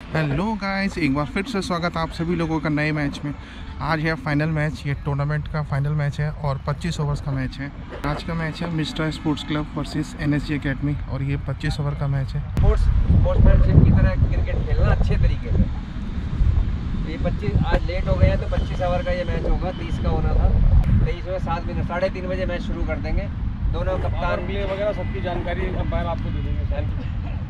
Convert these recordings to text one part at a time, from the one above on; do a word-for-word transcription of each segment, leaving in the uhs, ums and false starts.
Hello guys, एक बार फिर से स्वागत आप सभी लोगों का नए मैच में। आज है फाइनल मैच, ये टूर्नामेंट का फाइनल मैच है और पच्चीस ओवर्स का मैच है। आज का मैच है mister sports club versus NSG academy और ये पच्चीस ओवर का मैच है। स्पोर्ट्स स्पोर्ट्समैनशिप की तरह क्रिकेट खेलना अच्छे तरीके से। ये पच्चीस आज लेट हो गए हैं तो पच्चीस ओवर का ये मैच होगा, तीस का होना था। तेईस में सात मिनट साढ़े तीन बजे मैच शुरू कर देंगे। दोनों कप्तान प्ले वगैरह सबकी जानकारी अंपायर आपको दे देंगे।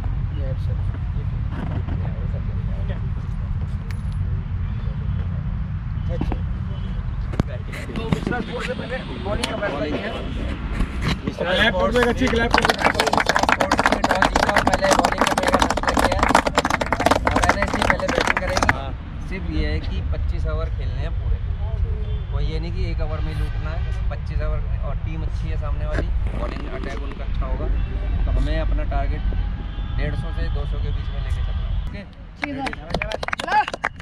तो मिश्रा स्पोर्ट्स से पहले बॉलिंग का फैसला ये है। मिश्रा स्पोर्ट्स में अच्छी क्लैप कर देते हैं। स्पोर्ट्स में टॉस जीता और पहले बॉलिंग करने का फैसला किया है और एनएसजी पहले बैटिंग करेगी। सिर्फ ये है कि पच्चीस ओवर खेलने हैं पूरे, कोई ये नहीं कि एक ओवर में लूटना है। पच्चीस ओवर और टीम अच्छी है सामने वाली, बॉलिंग अटैक उनका अच्छा होगा, तो हमें अपना टारगेट डेढ़ सौ से दो सौ के बीच में लेके चलना है। ओके,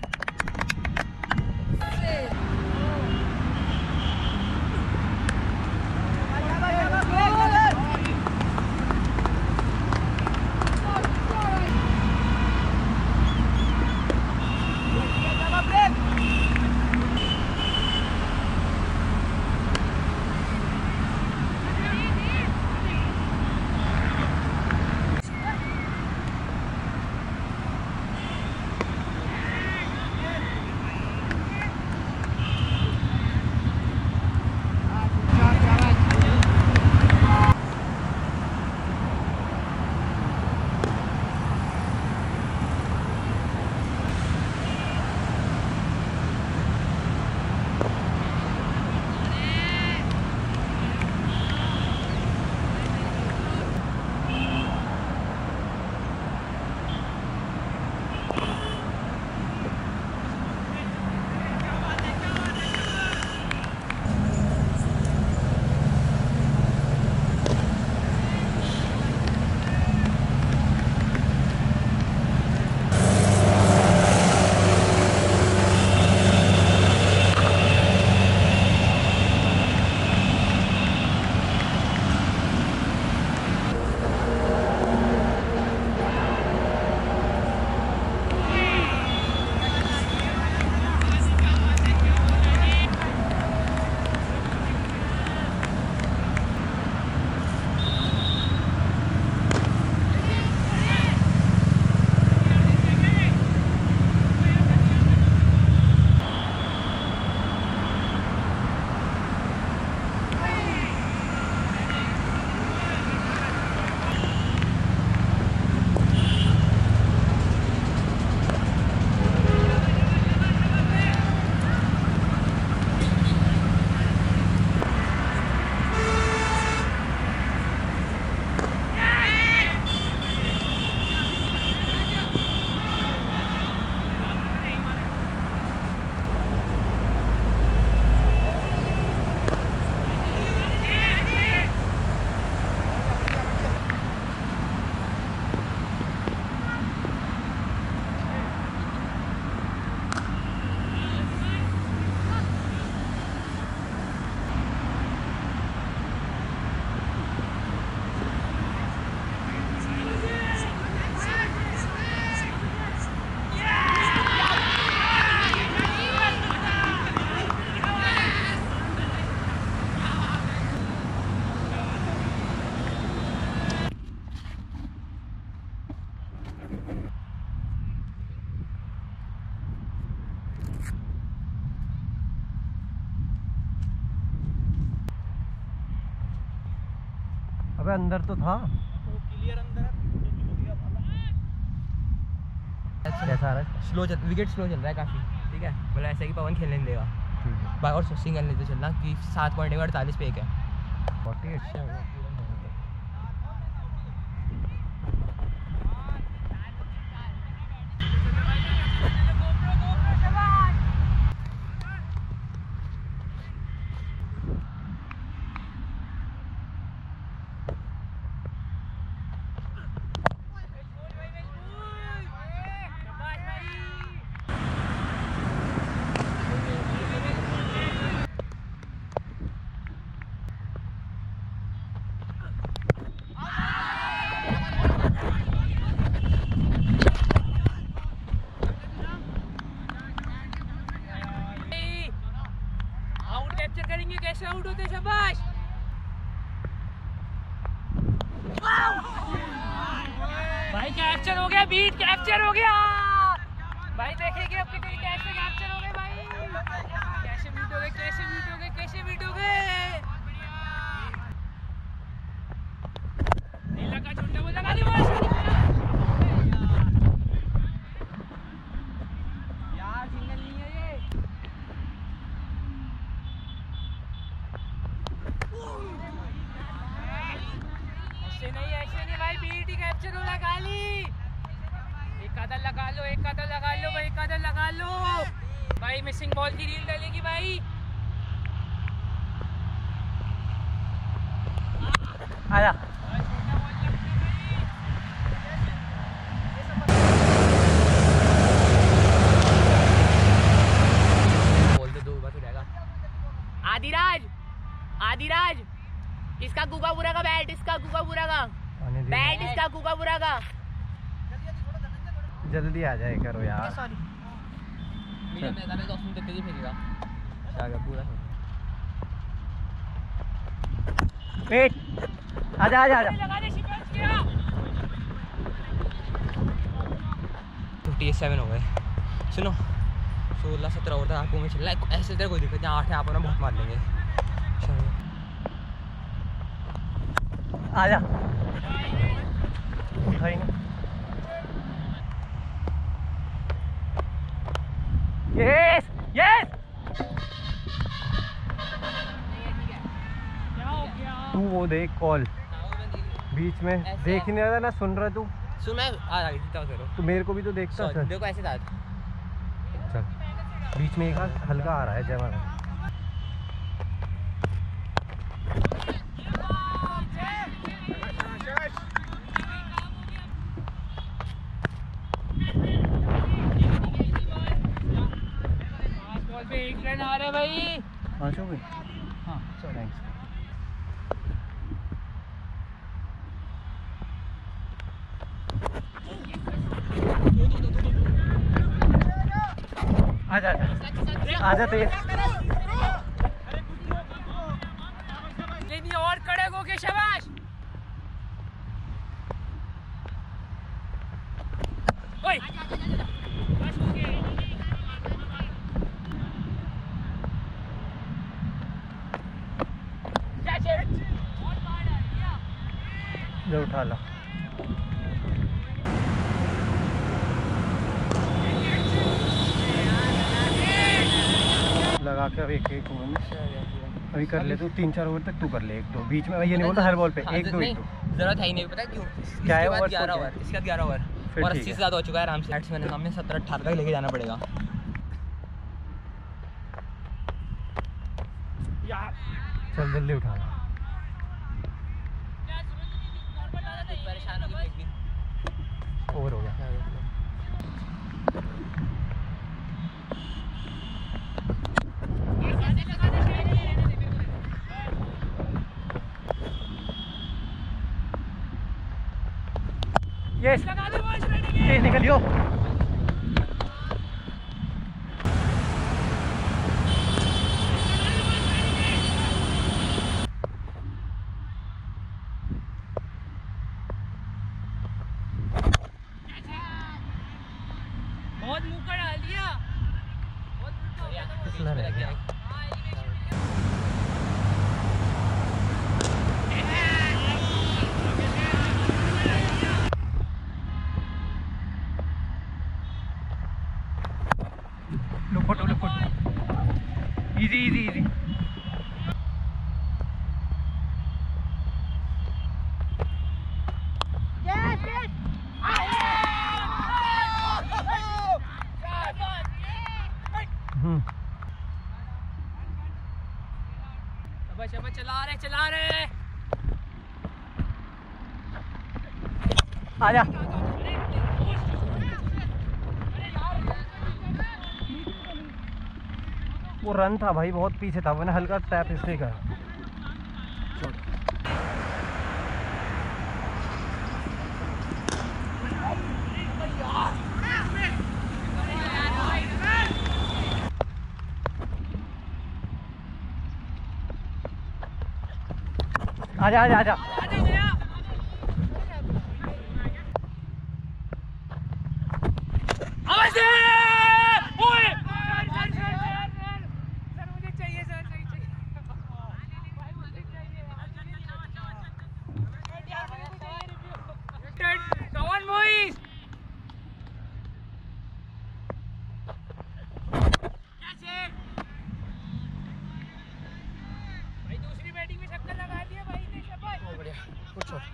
अबे अंदर तो था, क्लियर अंदर है। कैसा आ रहा है? स्लो चल, विकेट स्लो चल रहा है काफ़ी। ठीक है, मतलब ऐसा कि पवन खेलने नहीं देगा और सिंगल नहीं तो चलना कि सात पॉइंट अड़तालीस पे एक है। फोर्टी अच्छा होगा। देखेंगे कैसे आउट होते। शाबाश भाई, कैप्चर हो गया, बीट कैप्चर हो गया भाई। देखेंगे अब कितनी कैसे कैप्चर हो गए भाई, कैसे बीट हो गए, कैसे बीट हो गए, कैसे बीट हो गए। नहीं लगा, छोटा वो लगा दे बस यार, सिंगल नहीं है ये। ऐसे नहीं, ऐसे नहीं भाई, बीट ही कैप्चर हो लगा ली। एक कदम लगा लो, एक कदम लगा लो भाई, एक कदम लगा लो भाई। मिसिंग बॉल की रील डलेगी भाई। आया बोल दे, दो बार तो रहेगा। आदिराज, आदिराज, इसका गुगापुरा का बैट, इसका गुगापुरा का बैट, इसका गुगापुरा का। जल्दी आ जाए करो यार। सॉरी, मेरा मैदान है, दस मिनट तेजी फेंकेगा। शागा पूरा वेट, आजा आजा आजा। फिफ्टी सेवन हो गए। सुनो, सोलह सत्रह ओवर तक आपको में चल रहा है, ऐसे तेरे कोई दिक्कत नहीं। आठ है, आप ना बहुत मार लेंगे। आजा उठाई ना। यस यस, तू वो देख कॉल बीच में देख नहीं रहा ना, सुन रहा तू। सुन, मैं आ रहा हूँ, करो तो मेरे को भी तो देखता सर। देखो ऐसे था। चल, बीच में एक हाथ हल्का आ रहा है जमा। बॉल पे एक रन आ रहे भाई। पाँच हो गए। हाँ, थैंक्स। आजा आजा आजा तेज। लेनी और कड़े गो के, शाबाश। ओए बस हो गया। जो उठा ला। लगा के अब एक एक ओवर में अभी कर ले तू। तीन चार ओवर तक तू कर ले, एक दो बीच में। ये नहीं बोलता हर बॉल पे एक दो एक दो। जरूरत है ही नहीं, पता क्यों? क्या है इसके बाद ओवर? ग्यारह ओवर, इसका ग्यारह ओवर और अस्सी से ज़्यादा हो चुका है आराम से। बैट्समैन ने सामने सत्रह अठारह तक लेके जाना पड़ेगा। चल जल्दी उठा ला। परेशान हो गई। ओवर हो गया। यस, ये निकलियो। बहुत मुंह का डाल दिया, बहुत मुंह का रह गया। Look look easy easy easy. शाबाश शाबाश, चला रहे चला रहे। आजा। वो रन था भाई, बहुत पीछे था, मैंने हल्का टैप इसलिए करा। आजा आजा आजा आजा भैया आवाज दे ओए सर सर सर सर मुझे चाहिए सर सही चाहिए भाई मुझे चाहिए यार मुझे चाहिए रिव्यू कम ऑन बॉयज कैसे भाई दूसरी बैटिंग में छक्का लगा दिया भाई ने शाबाश बहुत बढ़िया कुछ और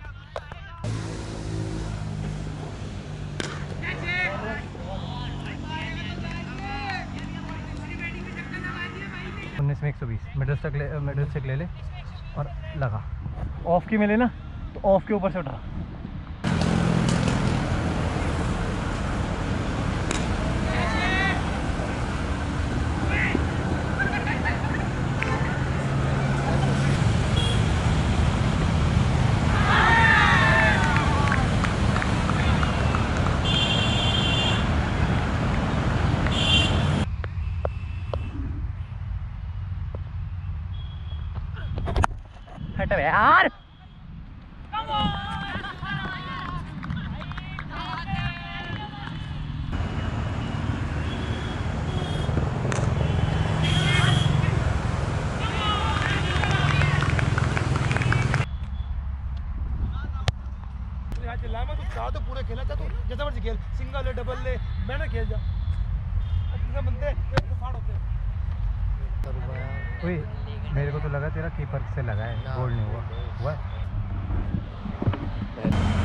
उन्नीस में एक सौ बीस मिडल स्टिक ले मिडल स्टिक ले ले और लगा ऑफ की में लेना तो ऑफ के ऊपर से उठा हट यार तो पूरे खेला था तो जैसा मर्जी खेल सिंगल ले डबल ले मैंने खेल जा बनते फाड़ होते ओए मेरे को तो लगा तेरा कीपर से लगा है गोल नहीं हुआ हुआ